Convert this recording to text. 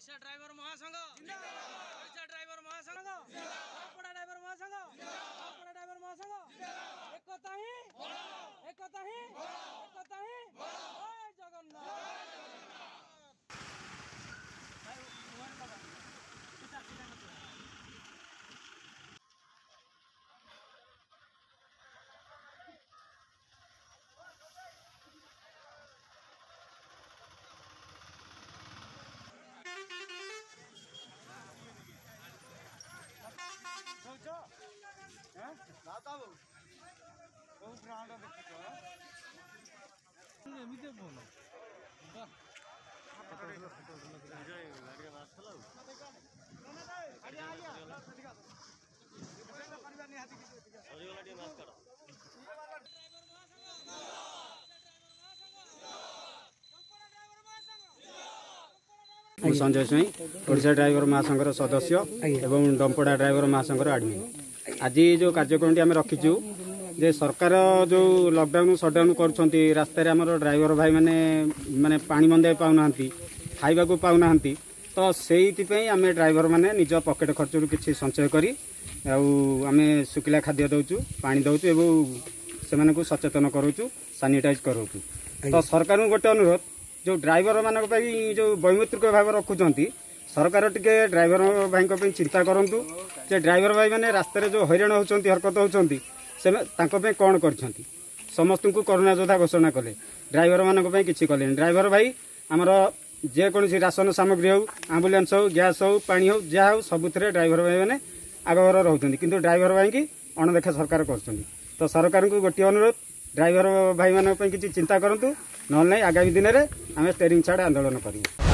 Odisha driver महासंघ Odisha driver महासंघ कपड़ा ड्राइवर महासंघ कपड़ा ड्राइवर महासंघ एकता ही एकता ही एकता ही जय जगन्नाथ। संजय स्वाई ओडिशा ड्राइवर महासंघर सदस्य एवं डंपड़ा ड्राइवर महासंघर आडमिन। आज जो कार्यक्रम आम रखीचु जे सरकार जो लॉकडाउन सटडाउन कर रास्तार आमर ड्राइवर भाई माने माने पानी मंदाई पाऊना खाइबा को पाऊना तो से आम ड्राइवर माने निज पकेट खर्च किसी संचय करी आम शुखिला खाद्य दौचु पानी दौचु एवं से सचेतन करूँ सानिटाइज करूँ। तो सरकार गोटे अनुरोध जो ड्राइवर मान जो वैमित्रिक भाव रखुंट सरकार टिके ड्राइवर भाई चिंता करूँ जे ड्राइवर भाई मैंने रास्तार जो हैरान होती हरकत होती कौन कर समस्त को कोरोना योद्धा घोषणा कले ड्राइवर मानक किसी कले ड्राइवर भाई आमर जेकोसी राशन सामग्री हो आम्बुलांस हो गैस हो पानी हो जहाँ हो सबुथ ड्राइवर भाई मैंने आगभर रोचे किंतु ड्राइवर भाई की अणदेखा सरकार कर तो सरकार को गोटे अनुरोध ड्राइवर भाई मानक किसी चिंता करूँ ना आगामी दिन में आम स्टेरिंग छाड़ आंदोलन करूँ।